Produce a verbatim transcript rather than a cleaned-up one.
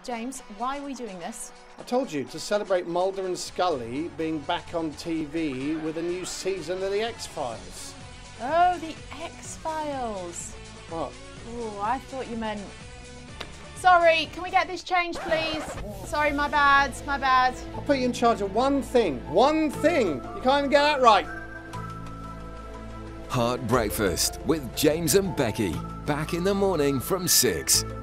James, why are we doing this? I told you, to celebrate Mulder and Scully being back on T V with a new season of The X-Files. Oh, The X-Files. What? Oh, I thought you meant... Sorry, can we get this changed, please? Sorry, my bad, my bad. I'll put you in charge of one thing. One thing! You can't even get that right. Heart Breakfast with James and Becky. Back in the morning from six.